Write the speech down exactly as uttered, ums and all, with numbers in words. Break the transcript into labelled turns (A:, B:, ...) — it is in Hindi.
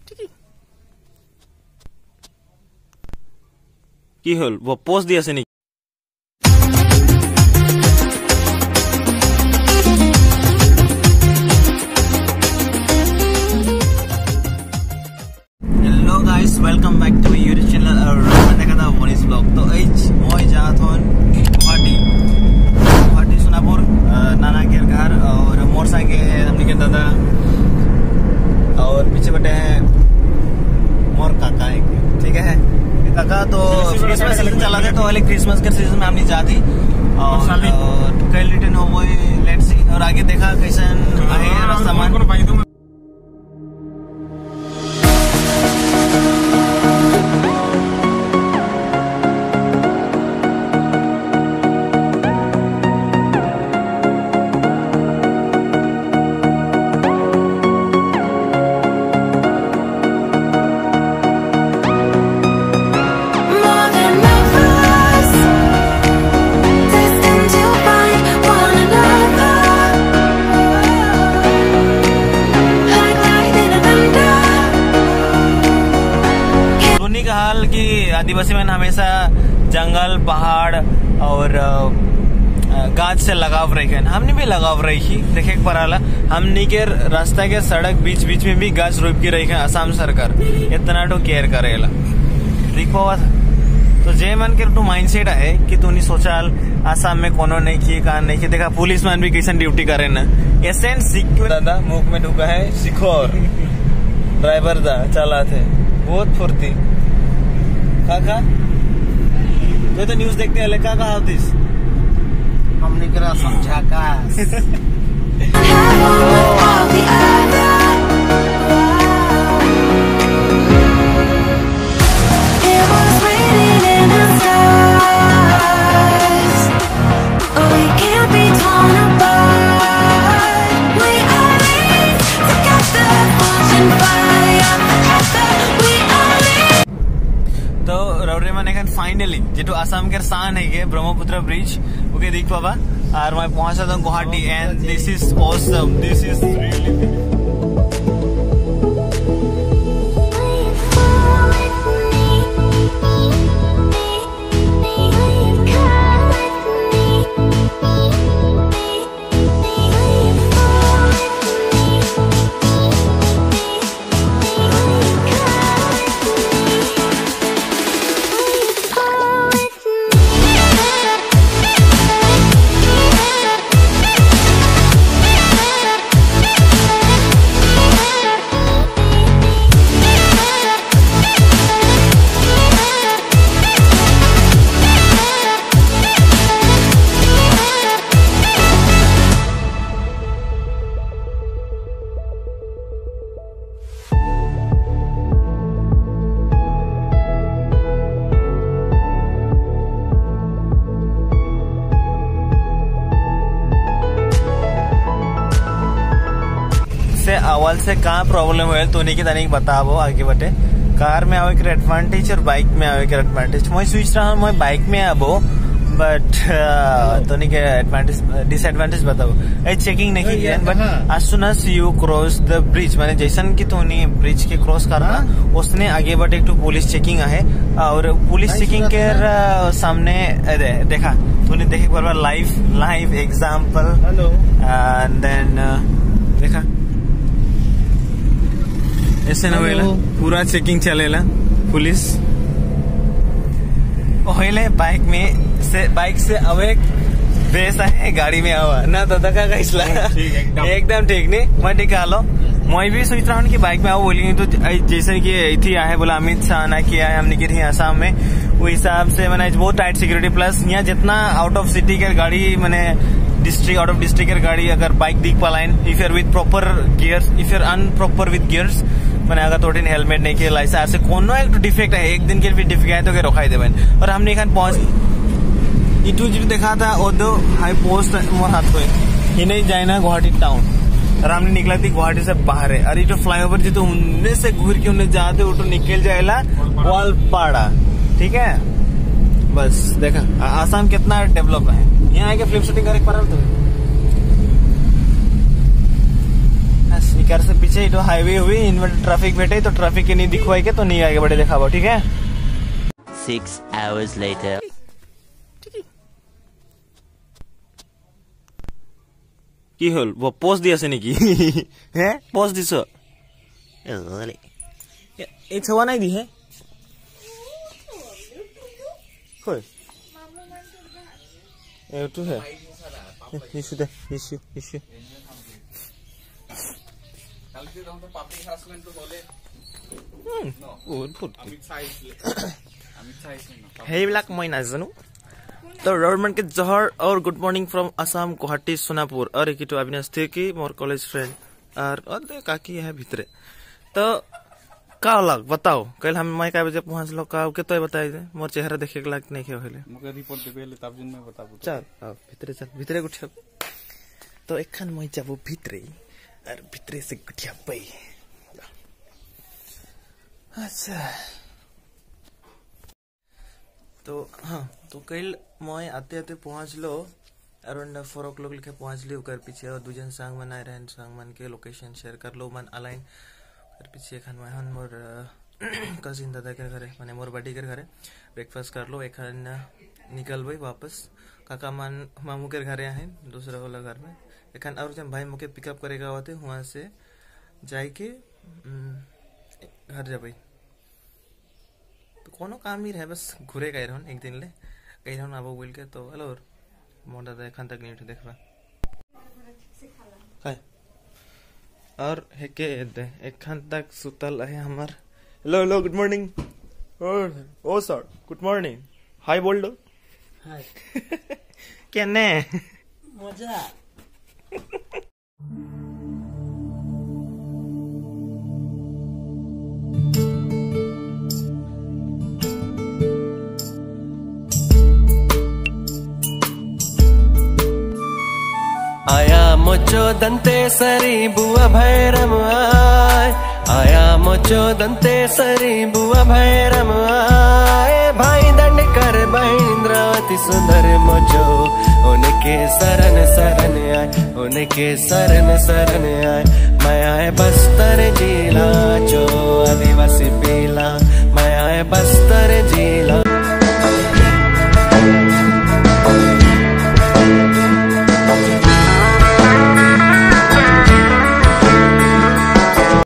A: কি হল পোস্ট দি আছে নেকি? Hello guys, welcome back to my YouTube channel और मैं देखा था वनिस ब्लॉग। तो एज मैं जात हन गुवाहाटी गुवाहाटी सोनापुर नाना के घर और मोर संगे हमने के दादा और पीछे बैठे हैं मोर काका एक, ठीक है काका। तो क्रिसमस सीजन चला था, तो वाले क्रिसमस के सीजन में हमने जाती और कल रिटर्न हो गए लेट्स सी। और आगे देखा कैसन आहे रास्ता मान। हाल की आदिवासी में हमेशा जंगल पहाड़ और गाछ से लगाव रही है। हमने भी लगाव रही थी देखे पराला हमनी के रास्ता के सड़क बीच बीच में भी गाछ रोप की रही है। असम सरकार इतना तो केयर करेला देख पावा था। तो जे मन के तो माइंडसेट है कि तूने सोचा आसाम में कोनो नहीं किए कहा नहीं किए। देखा पुलिस मैन भी कैसे ड्यूटी करे ना एसेंट सिक्योर दादा मुख में ढुका है सीखो और ड्राइवर दा चला थे बहुत फुर्ती काका। तो तो न्यूज़ देखते हैं काका हाउ दिस हमने करा समझा का फाइनली जो आसाम के शान है ब्रह्मपुत्र ब्रिज ओके देख पावा और मैं पहुंचा था Guwahati and this is awesome this is really awful से कहाँ प्रॉब्लम हुए तो नहीं कि तनिक बताबो आगे बटे। कार में आवे के एडवांटेज और बाइक में आवे के एडवांटेज मैं सोच रहा हूँ मैं बाइक में आबो बट तो नहीं के एडवांटेज डिसएडवांटेज बताओ। ए चेकिंग नहीं किया but as soon as you cross the bridge मैंने जैसन की तो नहीं ब्रिज के क्रॉस करना उसने आगे बटे एक तो पुलिस चेकिंग है और पुलिस चेकिंग के सामने देखा तूने देखे बार live live example and then देखा ऐसे न होएला पूरा चेकिंग चलेला पुलिस होएले बाइक में से बाइक से अवे वैसा है गाड़ी में आवा ना दादा का कैसला एकदम ठीक नहीं मैं ठीक लो मैं भी सोच रहा हूँ कि बाइक में आओ बोलेंगे तो जैसे कि इथी आए बोला अमित शाह ना किया है हमने की आसाम में वो हिसाब से मैंने बहुत टाइट सिक्योरिटी प्लस यहाँ जितना आउट ऑफ सिटी के गाड़ी मैंने डिस्ट्रिक्ट आउट ऑफ डिस्ट्रिक्ट गाड़ी अगर बाइक दिख पालाइन if you're with proper gears if you're unproper with gears मैंने अगर थोड़ी हेलमेट नहीं किया लाइसा ऐसे कोनो एक डिफेक्ट है एक दिन के भी डिफेक्ट है तो रोकाई देवें। और हमने यहाँ पहुंच इटू जो देखा था ओदो हाई पोस्ट मोर हाथ को ही नहीं जाए ना गुवाहाटी टाउन और हमने निकला थी गुवाहाटी से बाहर है। अरे जो फ्लाईओवर जी तो उनने से घूर के उन्हें जाते वो तो निकल जाएगा वालपाड़ा ठीक है। बस देखा आसाम कितना डेवलप है। यहाँ आके फिल्म शूटिंग करे पर तो स्पीकर से पीछे तो हाईवे हुई इनवर्टर ट्रैफिक बैठे तो ट्रैफिक के नहीं दिखवाई के तो नहीं आगे बढ़े देखा ठीक है।
B: Six hours later.
A: কি হল পোস্ট দি আছে নেকি হ্যাঁ পোস্ট দিছ এই ছোৱা নাই দি হে কই এইটো হে ইছু দে ইছু ইছু কালকে তখন তো পাবলিক হারাসমেন্ট তো হলে হুম ও ফুট আমি চাইছিলাম আমি চাইছিলাম হেইবিলাক মই নাজানো तो रोडमैन के जहर और good morning from Assam Guwahati Sonapur और एक तो अविनाश थे कि मोर कॉलेज फ्रेंड और और काकी है भीतरे तो का लग बताओ कल हम मैं का बजे पहुंच लो का के तो बताई दे मोर चेहरा देखे के लाग नहीं के होले मके रिपोर्ट देबे तब जिन में बताबो चल आ भीतरे चल भीतरे गुठिया तो एखन मैं जाबो भीतरे और भीतरे से गुठिया पई अच्छा तो हाँ तो कल मैं आते आते पहुंच लो अराउंड फोर ओ क्लॉक लिखे पहुंच ली कर पीछे और दूजन सांग मन आए रहे सांग मन के लोकेशन शेयर कर लो मन अलाइन कर पीछे खान मैं मोर कजिन दादा के घरे माने मोर बड़ी के घरे ब्रेकफास्ट कर लो एक निकल भाई वापस काका मन मामू के घरे आए दूसरा वाला घर में एक और जब भाई मुके पिकअप करेगा होते वहाँ से जाए के घर जा भाई तो कोनो काम ही रहे बस घूरे गए रहन एक दिन ले गए रहन आबो बोल के तो हेलो मोर दादा एखन तक नहीं उठे देखबा काय और हेके दे एखन तक सुतल है हमर हेलो हेलो गुड मॉर्निंग ओ सर गुड मॉर्निंग हाय बोल दो हाय केने मजा
C: आया मोचो दंते सरी बुआ भैरम आए आया मोचो दंते सरी बुआ भैरम आए भाई दंड कर इंद्रावती सुंदर मोचो उनके शरण शरण आए उनके शरण शरण आए मैं आए बस्तर जिला जो आदिवासी पीला मैं आए बस्तर जिला